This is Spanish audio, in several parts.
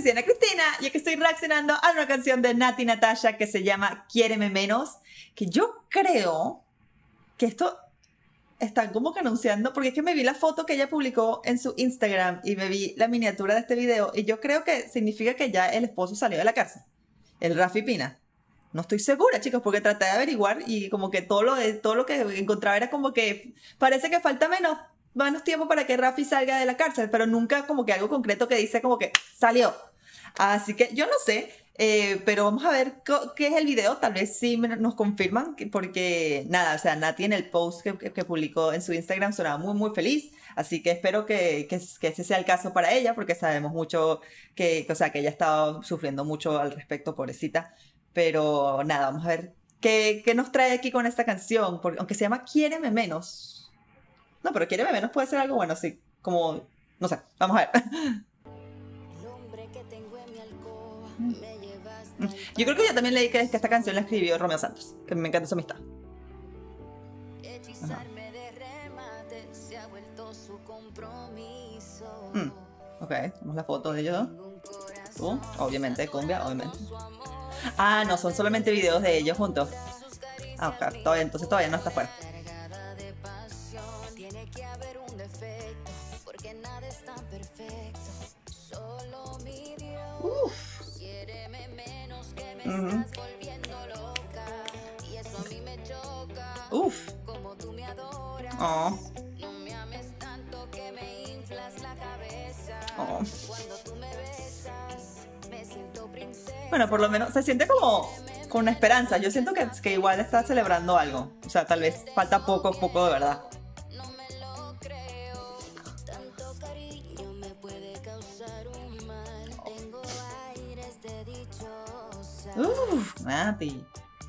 soy Ana Cristina y aquí estoy reaccionando a una canción de Nati Natasha que se llama Quiéreme Menos, que yo creo que esto está como que anunciando, porque es que me vi la foto que ella publicó en su Instagram y me vi la miniatura de este video y yo creo que significa que ya el esposo salió de la cárcel, el Rafi Pina. No estoy segura, chicos, porque traté de averiguar y como que todo lo que encontraba era como que parece que falta menos tiempo para que Rafi salga de la cárcel, pero nunca como que algo concreto que dice como que salió. Así que yo no sé, pero vamos a ver qué es el video. Tal vez sí nos confirman, porque nada, o sea, Nati en el post que publicó en su Instagram sonaba muy, muy feliz. Así que espero que ese sea el caso para ella, porque sabemos mucho o sea, que ella estaba sufriendo mucho al respecto, pobrecita. Pero nada, vamos a ver qué nos trae aquí con esta canción, porque aunque se llama Quiéreme Menos. No, pero Quiéreme Menos puede ser algo bueno, sí, como, no sé, vamos a ver. Yo creo que yo también leí que esta canción la escribió Romeo Santos, que me encanta su amistad. Ok, tenemos la foto de ellos. Obviamente, cumbia, obviamente. Ah, no, son solamente videos de ellos juntos. Ah, ok, entonces todavía no está fuera. Uf. Oh. Oh. Bueno, por lo menos se siente como con una esperanza. Yo siento que igual está celebrando algo. O sea, tal vez falta poco de verdad. Nati.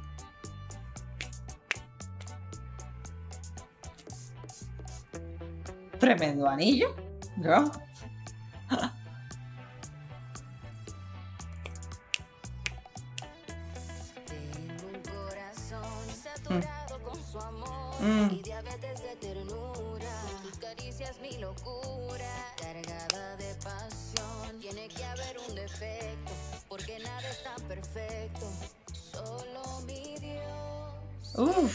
Tremendo anillo, ¿no? Y diabetes de ternura, tus caricias mi locura, cargada de pasión. Tiene que haber un defecto, porque nada es tan perfecto. Solo mi Dios.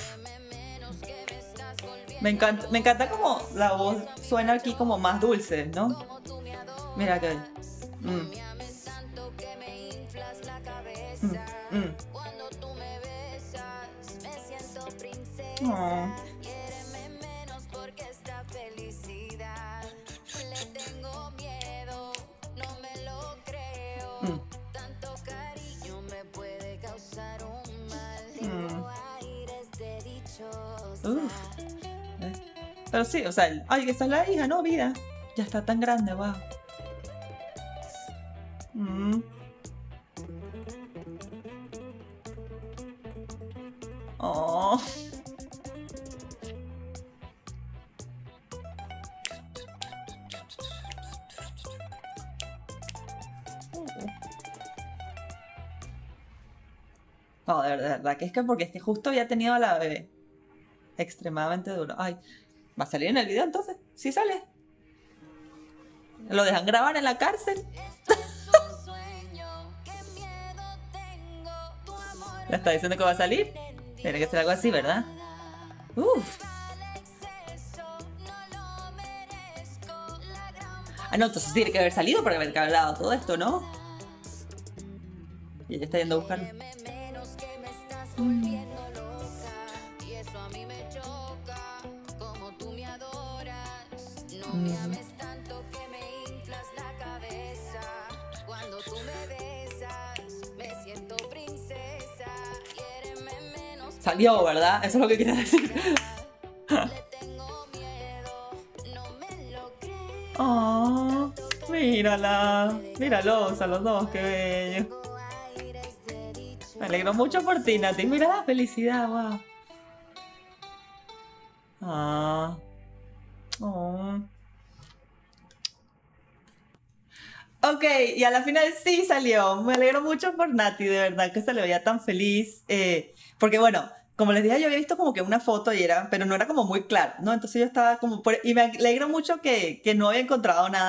Me encanta como la voz suena aquí como más dulce, ¿no? Mira que. Cuando tú me besas, me siento princesa. Quiéreme menos porque esta felicidad le tengo miedo, no me lo creo. Tanto cariño me puede causar un mal. Tengo aires de dichosa. Pero sí, o sea, ay, esa es la hija, no, vida. Ya está tan grande, wow. Oh. No, de verdad que es que porque justo había tenido a la bebé. Extremadamente duro. Ay, ¿va a salir en el video entonces? ¿Sí sale? ¿Lo dejan grabar en la cárcel? ¿Le está diciendo que va a salir? Tiene que ser algo así, ¿verdad? Ah, no, entonces tiene que haber salido para haber hablado todo esto, ¿no? Y ella está yendo a buscarlo. Salió, ¿verdad? Eso es lo que quieres decir. Oh, mírala. Míralos a los dos, qué bello. Me alegro mucho por ti, Nati. Mira la felicidad, wow. Ah. Oh. Ok, y a la final sí salió. Me alegro mucho por Nati, de verdad, que se le veía tan feliz. Porque bueno, como les dije, yo había visto como que una foto y pero no era como muy claro, ¿no? Entonces yo estaba como y me alegro mucho que no había encontrado nada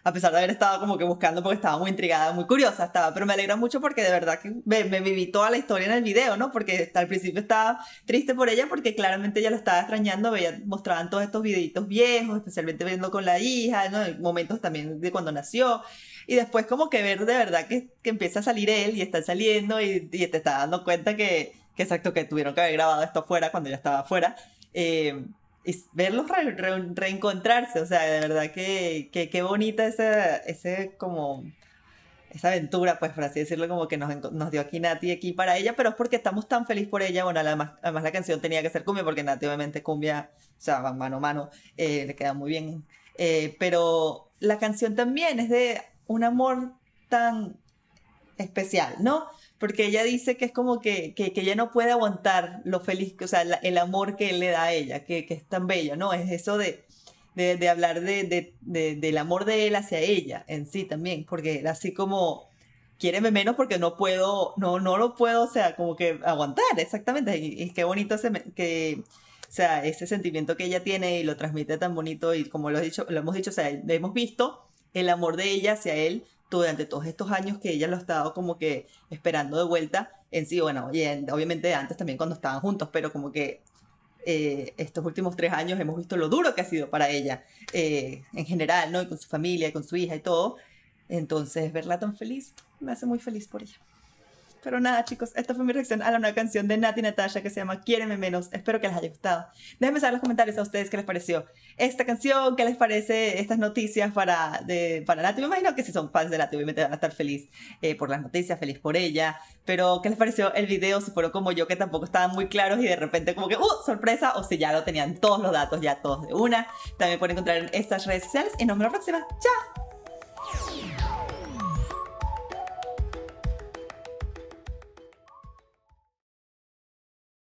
a pesar de haber estado como que buscando porque estaba muy intrigada, muy curiosa estaba, pero me alegra mucho porque de verdad que me viví toda la historia en el video, ¿no? Porque al principio estaba triste por ella porque claramente ella lo estaba extrañando, mostraban todos estos videitos viejos, especialmente viendo con la hija, ¿no? Momentos también de cuando nació. Y después como que ver de verdad que empieza a salir él y está saliendo y te está dando cuenta que exacto, que tuvieron que haber grabado esto afuera cuando ya estaba afuera. Y verlos reencontrarse, o sea, de verdad que bonita como esa aventura, pues por así decirlo, como que nos dio aquí Nati aquí para ella, pero es porque estamos tan felices por ella. Bueno, además la canción tenía que ser cumbia, porque Nati obviamente cumbia, o sea, van mano a mano, le queda muy bien. Pero la canción también es de un amor tan especial, ¿no? Porque ella dice que es como que ella no puede aguantar lo feliz, o sea, el amor que él le da a ella, que es tan bello, ¿no? Es eso de hablar del amor de él hacia ella en sí también, porque era así como, quiéreme menos porque no puedo, no lo puedo, o sea, como que aguantar, exactamente, y qué bonito o sea, ese sentimiento que ella tiene y lo transmite tan bonito y como lo hemos dicho, o sea, hemos visto el amor de ella hacia él durante todos estos años que ella lo ha estado como que esperando de vuelta en sí, bueno, y obviamente antes también cuando estaban juntos, pero como que estos últimos 3 años hemos visto lo duro que ha sido para ella en general, ¿no? Y con su familia, y con su hija y todo. Entonces, verla tan feliz me hace muy feliz por ella. Pero nada, chicos, esta fue mi reacción a la nueva canción de Nati Natasha que se llama Quiéreme Menos. Espero que les haya gustado. Déjenme saber en los comentarios a ustedes qué les pareció esta canción, qué les parece estas noticias para Nati. Me imagino que si son fans de Nati, obviamente van a estar feliz por las noticias, feliz por ella. Pero, ¿qué les pareció el video? Si fueron como yo, que tampoco estaban muy claros y de repente como que, sorpresa, o si ya lo tenían todos los datos, ya todos de una. También pueden encontrar en estas redes sociales y nos vemos la próxima. ¡Chao!